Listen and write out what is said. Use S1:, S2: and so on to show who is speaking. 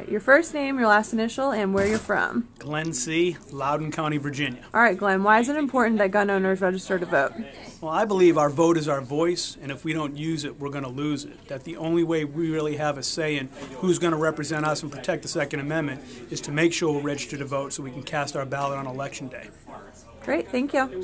S1: right, your first name, your last initial, and where you're from.
S2: Glen C, Loudoun County, Virginia.
S1: All right, Glenn, why is it important that gun owners register to vote?
S2: Well, I believe our vote is our voice, and if we don't use it, we're going to lose it. That the only way we really have a say in who's going to represent us and protect the Second Amendment is to make sure we're registered to vote so we can cast our ballot on Election Day.
S1: Great, thank you.